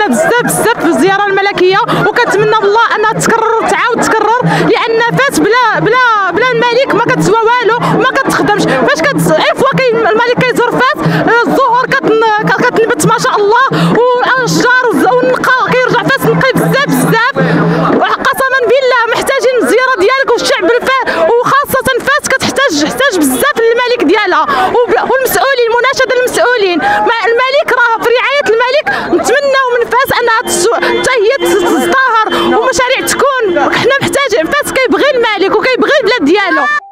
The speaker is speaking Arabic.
فرحانه بزاف بالزياره الملكيه، وكنتمنى بالله انها تكرر وتعاود تكرر، لان فاس بلا الملك ما كتسوى والو وما كتخدمش. فاش فوا الملك كيزور فاس الزهور كتنبت ما شاء الله، والاشجار والنقاء كيرجع فاس نقي بزاف. قسما بالله محتاجين الزياره ديالك، والشعب وخاصه فاس كتحتاج بزاف للملك ديالها والمسؤولين. مناشده المسؤولين، الملك راه في رعايه الملك، نتمناو من فاس انها حتى هي تزدهر ومشاريع تكون. حنا محتاجين فاس كيبغي الملك وكيبغي البلاد ديالو.